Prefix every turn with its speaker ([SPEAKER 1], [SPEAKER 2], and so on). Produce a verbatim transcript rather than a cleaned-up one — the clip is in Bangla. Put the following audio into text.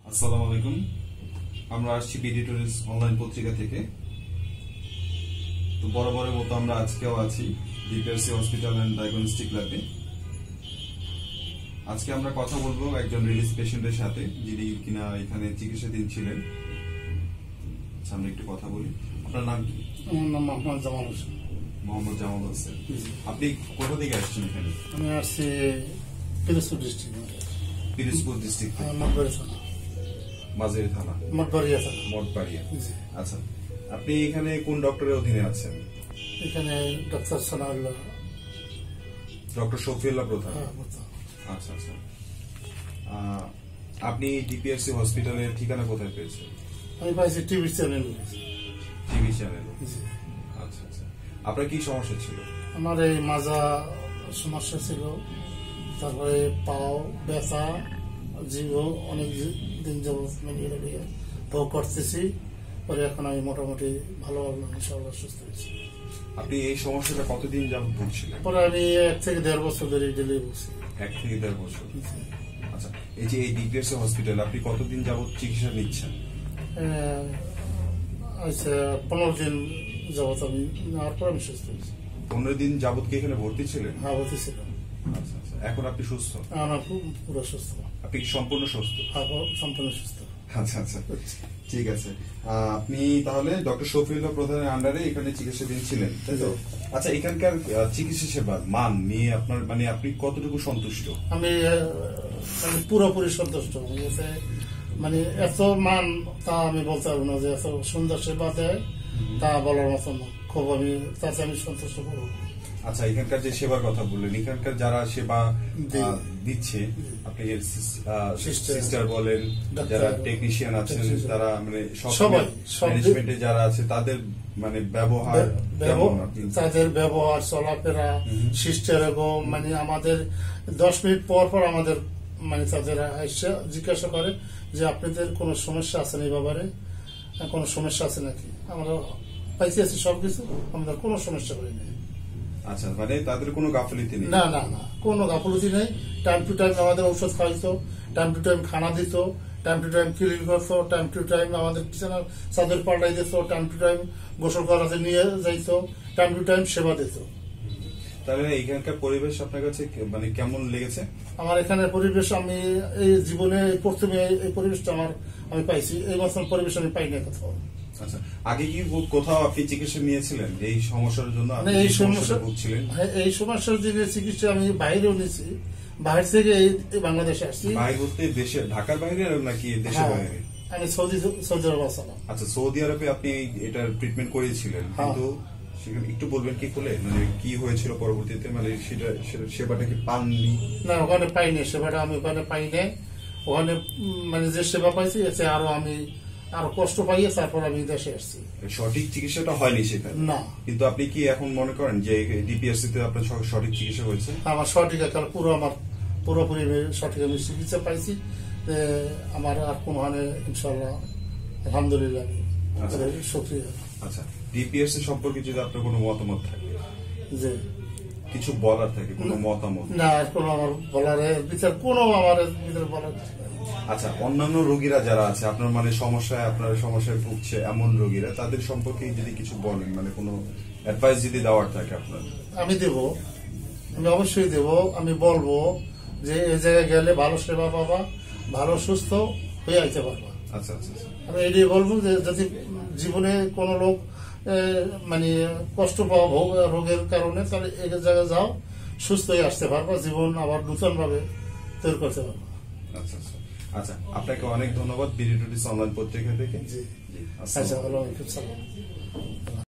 [SPEAKER 1] আসসালামু আলাইকুম। আমরা আসছি বিডি টুরিস্ট অনলাইন পত্রিকা থেকে। তো বরাবরের মতো আমরা আজকেও আছি ডিপিআরসি হসপিটাল এন্ড ডায়াগনস্টিক ল্যাবে। আজকে আমরা কথা বলবো একজন রিলিজ পেশেন্টের সাথে, যিনি কিনা এখানে চিকিৎসাধীন ছিলেন। আচ্ছা, আমরা একটু কথা বলি। আপনার নাম কি?
[SPEAKER 2] আমার নাম মোহাম্মদ জামাল হোসেন।
[SPEAKER 1] মোহাম্মদ জামাল হোসেন। আপনি কোথা থেকে আসছেন এখানে?
[SPEAKER 2] আমি আসছি পিরোজপুর ডিস্ট্রিক্ট।
[SPEAKER 1] পিরোজপুর ডিস্ট্রিক্ট থেকে?
[SPEAKER 2] মঠবাড়ি থানা।
[SPEAKER 1] মাঝের থানা?
[SPEAKER 2] মঠবাড়িয়া থানা।
[SPEAKER 1] মঠবাড়িয়া। আচ্ছা, আপনি এখানে কোন ডক্টরের অধীনে আছেন?
[SPEAKER 2] এখানে ডক্টর সানাউল্লাহ,
[SPEAKER 1] ডক্টর শফিউল্লাহ প্রধান।
[SPEAKER 2] হ্যাঁ, প্রধান।
[SPEAKER 1] আচ্ছা আচ্ছা। আহ, আপনি ডিপিআরসি হসপিটালের ঠিকানা কোথায় পেয়েছেন?
[SPEAKER 2] আমি পাইছি টিভি চ্যানেল।
[SPEAKER 1] TV channel. আচ্ছা আচ্ছা। আপনার কি সমস্যা ছিল?
[SPEAKER 2] আমার এই মাজা সমস্যা ছিল, তারপরে পাও ব্যথা, জীব অনেক দিন যাবত ভোগ করতেছি। পরে এখন আমি মোটামুটি ভালো ইনশাআল্লাহ সুস্থ হয়েছি।
[SPEAKER 1] আপনি এই সমস্যাটা কতদিন যাবত ভুগছিলেন?
[SPEAKER 2] পরে আমি এক থেকে দেড় বছর ধরে ডেলিভারি করছি।
[SPEAKER 1] এক থেকে দেড় বছর। আচ্ছা, এই যে এই ডিপিআরসি হসপিটাল আপনি কতদিন যাবত চিকিৎসা নিচ্ছেন?
[SPEAKER 2] আচ্ছা, পনেরো দিন যাবত আমি নেওয়ার পর আমি সুস্থ হয়েছি।
[SPEAKER 1] পনেরো দিন যাবত কি এখানে ভর্তি ছিলেন?
[SPEAKER 2] হ্যাঁ, ভর্তি ছিলাম।
[SPEAKER 1] আচ্ছা আচ্ছা। এখন আপনি সুস্থ?
[SPEAKER 2] আমার পুরো সুস্থ।
[SPEAKER 1] আপনি সম্পূর্ণ সুস্থ?
[SPEAKER 2] হ্যাঁ, সম্পূর্ণ সুস্থ।
[SPEAKER 1] আচ্ছা আচ্ছা, ঠিক আছে। আপনি তাহলে ডক্টর শফিউল্লাহ প্রধানের আন্ডারে এখানে চিকিৎসাধীন ছিলেন, তাই তো? আচ্ছা, এখানকার চিকিৎসা সেবার মান নিয়ে আপনার মানে আপনি কতটুকু সন্তুষ্ট?
[SPEAKER 2] আমি মানে পুরোপুরি সন্তুষ্ট। মানে এত মান তা আমি বলতে পারবো না যে এত সুন্দর সেবা দেয়, তা বলার মতো না। খুব আমি তাতে আমি সন্তুষ্ট করবো।
[SPEAKER 1] আচ্ছা, এখানকার যে সেবার কথা বললেন, এখানকার যারা সেবা দিচ্ছে, আপনি সিস্টার বলেন, যারা টেকনিশিয়ান আছেন, তারা মানে সবাই ম্যানেজমেন্টে যারা আছে, তাদের মানে ব্যবহার,
[SPEAKER 2] তাদের ব্যবহার, চলাফেরা, সিস্টার এবং মানে আমাদের দশ মিনিট পর পর আমাদের মানে তাদের জিজ্ঞাসা করে যে আপনাদের কোনো সমস্যা আছে না, এই ব্যাপারে কোনো সমস্যা আছে নাকি। আমরা পাইছি আছি সবকিছু, আমাদের কোনো সমস্যা হয়নি।
[SPEAKER 1] আচ্ছা, মানে তাদের কোনো গাফিলতি নেই?
[SPEAKER 2] না না না, কোনো গাফিলতি নেই। টাইম টু টাইম আমাদের ঔষধ খাওয়াইতো, টাইম টু টাইম খানা দিত, টাইম টু টাইম ক্লিন করতো, টাইম টু টাইম আমাদের বিছানার চাদর পাল্টাই দিত, টাইম টু টাইম গোসল করাতে নিয়ে যাইতো, টাইম টু টাইম সেবা দিত।
[SPEAKER 1] তাহলে এখানকার পরিবেশ আপনার কাছে মানে কেমন লেগেছে?
[SPEAKER 2] আমার এখানের পরিবেশ, আমি এই জীবনে প্রথমে এই পরিবেশটা আমার আমি পাইছি। এই মতন পরিবেশ আমি পাই না কোথাও।
[SPEAKER 1] আচ্ছা, আগে কি কোথাও আপনি চিকিৎসা নিয়েছিলেন এই সমস্যার জন্য?
[SPEAKER 2] এই সমস্যা ভুগছিলেন? এই সমস্যার জন্য চিকিৎসা আমি বাইরেও নিয়েছি, বাইরে থেকে এই বাংলাদেশে আসছি।
[SPEAKER 1] বাইরে বলতে দেশে, ঢাকার বাইরে নাকি দেশের বাইরে?
[SPEAKER 2] আমি সৌদি সৌদি আরব আসলাম।
[SPEAKER 1] আচ্ছা, সৌদি আরবে আপনি এটার ট্রিটমেন্ট করিয়েছিলেন, কিন্তু একটু বলবেন কি করে, মানে কি হয়েছিল পরবর্তীতে, মানে সেটা সেবাটা কি পাননি?
[SPEAKER 2] না, ওখানে পাইনি সেবাটা, আমি ওখানে পাইনি। ওখানে মানে যে সেবা পাইছি এতে আরো আমি আরো কষ্ট পাইয়ে তারপর আমি দেশে আসছি।
[SPEAKER 1] সঠিক চিকিৎসাটা হয়নি সেখানে?
[SPEAKER 2] না। কিন্তু
[SPEAKER 1] আপনি কি এখন মনে করেন যে ডিপিআরসি তে আপনার সঠিক চিকিৎসা হয়েছে?
[SPEAKER 2] আমার সঠিক, পুরো আমার পুরোপুরি সঠিক আমি চিকিৎসা পাইছি। আমার আর কোনো হানে ইনশাল্লাহ আলহামদুলিল্লাহ শুকরিয়া।
[SPEAKER 1] আচ্ছা, ডিপিআরসি সম্পর্কে যদি আপনার কোনো মতামত থাকে,
[SPEAKER 2] যে
[SPEAKER 1] কিছু বলার থাকে, কোনো মতামত?
[SPEAKER 2] না, কোনো আমার বলার বিচার কোনো আমার ভিতরে বলার।
[SPEAKER 1] আচ্ছা, অন্যান্য রোগীরা যারা আছে আপনার মানে সমস্যায় আপনার সমস্যায় ভুগছে এমন রোগীরা, তাদের সম্পর্কে যদি কিছু বলেন, মানে কোনো অ্যাডভাইস যদি দেওয়ার থাকে আপনার?
[SPEAKER 2] আমি দেব, আমি অবশ্যই দেব। আমি বলবো যে এই জায়গায় গেলে ভালো সেবা পাবা, ভালো সুস্থ হয়ে আইতে পারবা।
[SPEAKER 1] আচ্ছা আচ্ছা।
[SPEAKER 2] আমি এটাই বলবো যে যদি জীবনে কোনো লোক মানে কষ্ট পাওয়া রোগের কারণে, তাহলে এই জায়গায় যাও, সুস্থ হয়ে আসতে পারবা, জীবন আবার নূতন ভাবে তৈরি করতে পারবা।
[SPEAKER 1] আচ্ছা আচ্ছা। আচ্ছা, আপনাকে অনেক ধন্যবাদ বিডি টুরিস্ট অনলাইন পত্রিকা থেকে।
[SPEAKER 2] জি, আচ্ছা, ভালো।